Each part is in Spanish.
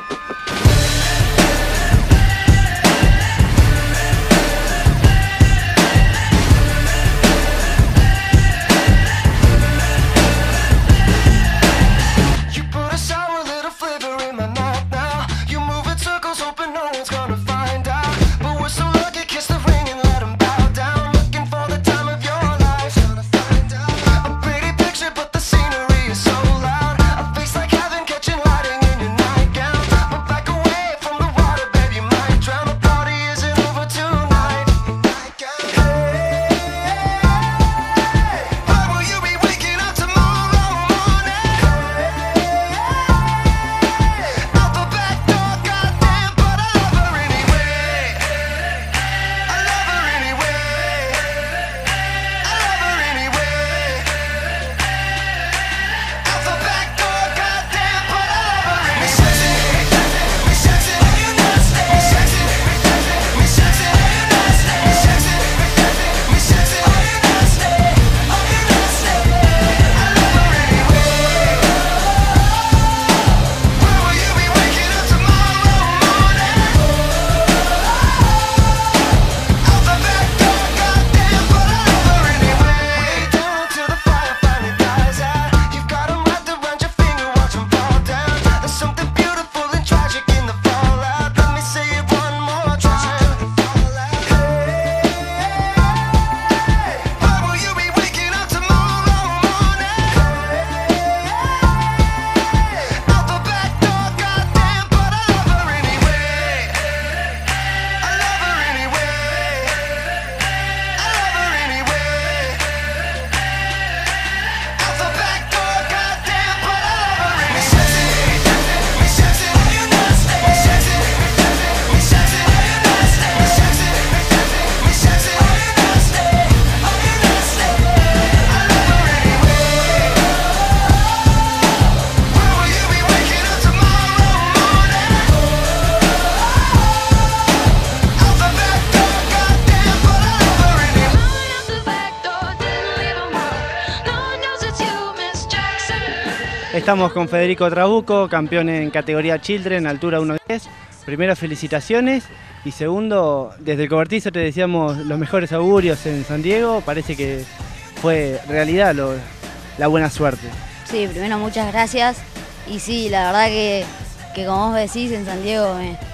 Estamos con Federico Trabuco, campeón en categoría Children, altura 1.10. Primero, felicitaciones. Y segundo, desde el cobertizo te decíamos los mejores augurios en San Diego. Parece que fue realidad la buena suerte. Sí, primero muchas gracias. Y sí, la verdad que como vos decís, en San Diego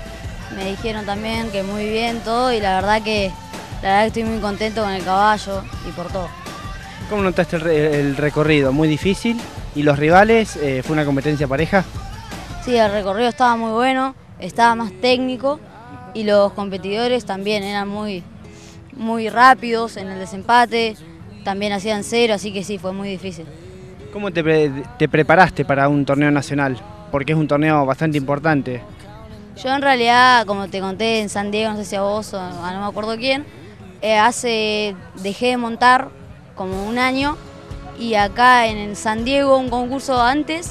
me dijeron también que muy bien todo. Y la verdad que estoy muy contento con el caballo y por todo. ¿Cómo notaste el recorrido? ¿Muy difícil? ¿Y los rivales? ¿Fue una competencia pareja? Sí, el recorrido estaba muy bueno, estaba más técnico y los competidores también eran muy rápidos en el desempate, también hacían cero, así que sí, fue muy difícil. ¿Cómo te preparaste para un torneo nacional? Porque es un torneo bastante importante. Yo en realidad, como te conté en San Diego, no sé si a vos o a no me acuerdo quién, dejé de montar como un año. Y acá en San Diego, un concurso antes,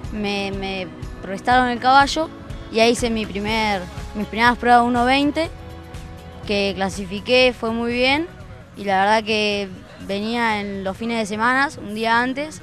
me prestaron el caballo y ahí hice mis primeras pruebas 1.20, que clasifiqué, fue muy bien. Y la verdad que venía en los fines de semana, un día antes,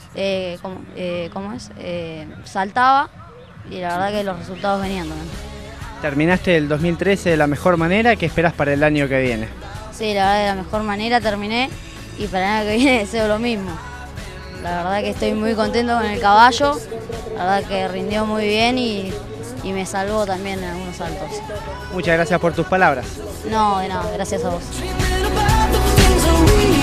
saltaba y la verdad que los resultados venían también. ¿Terminaste el 2013 de la mejor manera? ¿Qué esperas para el año que viene? Sí, la verdad de la mejor manera terminé. Y para el año que viene deseo lo mismo. La verdad que estoy muy contento con el caballo, la verdad que rindió muy bien y me salvó también en algunos saltos. Muchas gracias por tus palabras. No, de nada, gracias a vos.